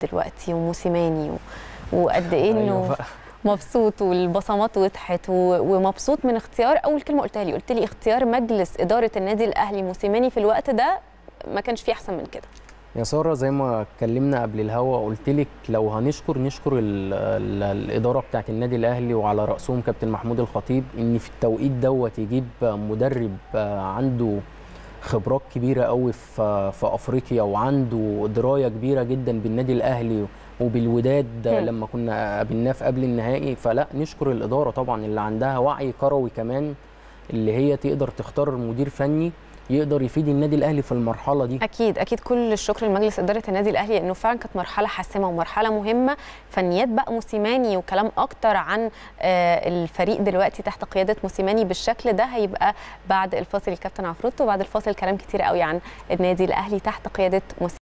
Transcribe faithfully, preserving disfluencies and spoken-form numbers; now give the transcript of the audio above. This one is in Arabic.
دلوقتي وموسيماني و... وقد ايه انه أيوة. مبسوط والبصمات وضحت ومبسوط من اختيار. اول كلمه قلتها لي قلت لي اختيار مجلس اداره النادي الاهلي موسيماني في الوقت ده ما كانش فيه احسن من كده. يا ساره زي ما اتكلمنا قبل الهوا قلت لك لو هنشكر نشكر ال ال الاداره بتاعه النادي الاهلي وعلى راسهم كابتن محمود الخطيب، ان في التوقيت دوت يجيب مدرب عنده خبرات كبيره قوي في في افريقيا وعنده درايه كبيره جدا بالنادي الاهلي وبالوداد لما كنا قابلناه في قبل النهائي. فلا نشكر الاداره طبعا اللي عندها وعي كروي كمان، اللي هي تقدر تختار مدير فني يقدر يفيد النادي الاهلي في المرحله دي. اكيد اكيد كل الشكر لمجلس اداره النادي الاهلي لانه فعلا كانت مرحله حاسمه ومرحله مهمه. فنيات بقى موسيماني وكلام اكتر عن الفريق دلوقتي تحت قياده موسيماني بالشكل ده هيبقى بعد الفاصل. الكابتن عفروتو وبعد الفاصل كلام كتير قوي عن النادي الاهلي تحت قياده موسيماني.